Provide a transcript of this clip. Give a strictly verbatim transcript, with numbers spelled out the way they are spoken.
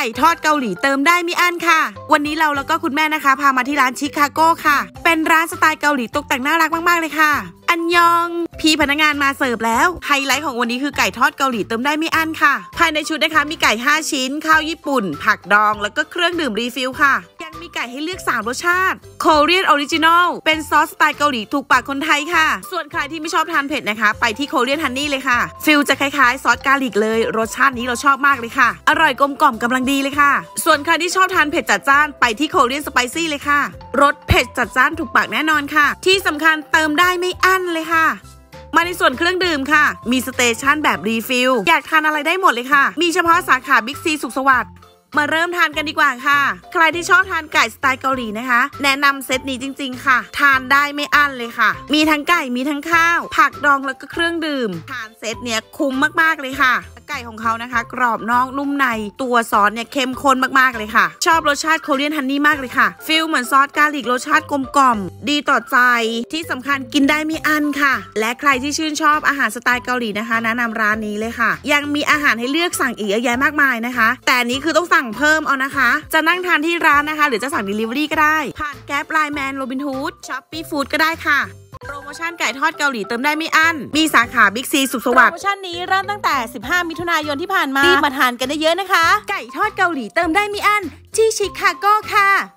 ทอดเกาหลีเติมได้ไม่อั้นค่ะวันนี้เราแล้วก็คุณแม่นะคะพามาที่ร้านชิคาโก้ค่ะเป็นร้านสไตล์เกาหลีตกแต่งน่ารักมากๆเลยค่ะอันยองพี่พนักงานมาเสิร์ฟแล้วไฮไลท์ของวันนี้คือไก่ทอดเกาหลีเติมได้ไม่อั้นค่ะภายในชุดนะคะมีไก่ห้าชิ้นข้าวญี่ปุ่นผักดองแล้วก็เครื่องดื่มรีฟิลค่ะยังมีไก่ให้เลือกสามรสชาติโคเรียนออริจินอลเป็นซอสสไตล์เกาหลีถูกปากคนไทยค่ะส่วนใครที่ไม่ชอบทานเผ็ดนะคะไปที่โคเรียนฮันนี่เลยค่ะฟิลจะคล้ายๆซอสกาลิกเลยรสชาตินี้เราชอบมากเลยค่ะอร่อยกลมกล่อมกำลังดีเลยค่ะส่วนใครที่ชอบทานเผ็ดจัดจ้านไปที่โคเรียนสไปซี่เลยค่ะรสเผ็ดจัดจ้านถูกปากแน่นอนค่ะที่สำคัญเติมได้ไม่อั้นเลยค่ะมาในส่วนเครื่องดื่มค่ะมีสเตชันแบบรีฟิลอยากทานอะไรได้หมดเลยค่ะมีเฉพาะสาขาบิ๊กซีสุขสวัสดิ์มาเริ่มทานกันดีกว่าค่ะใครที่ชอบทานไก่สไตล์เกาหลีนะคะแนะนำเซตนี้จริงๆค่ะทานได้ไม่อั้นเลยค่ะมีทั้งไก่มีทั้งข้าวผักดองแล้วก็เครื่องดื่มทานเซตเนี้ยคุ้มมากๆเลยค่ะไก่ของเขานะคะกรอบนอกนุ่มในตัวซอสเนี่ยเข้มข้นมากๆเลยค่ะชอบรสชาติโคเรียนฮันนี่มากเลยค่ะฟิลเหมือนซอสกาลิกรสชาติกลมกล่อมดีต่อใจที่สำคัญกินได้ไม่อั้นค่ะและใครที่ชื่นชอบอาหารสไตล์เกาหลีนะคะแนะนำร้านนี้เลยค่ะยังมีอาหารให้เลือกสั่งอีกเยอะแยะมากมายนะคะแต่นี้คือต้องสั่งเพิ่มเอานะคะจะนั่งทานที่ร้านนะคะหรือจะสั่ง Delivery ก็ได้ผ่านแก๊ปไลน์แมนโรบินฮูดช้อปปี้ฟู้ดก็ได้ค่ะโปรโมชั่นไก่ทอดเกาหลีเติมได้ไม่อั้นมีสาขาบิ๊กซีสุขสวัสดิ์โปรโมชั่นนี้เริ่มตั้งแต่สิบห้ามิถุนายนที่ผ่านมารีบมาทานกันได้เยอะนะคะไก่ทอดเกาหลีเติมได้ไม่อั้นที่ชิคาโก้ค่ะ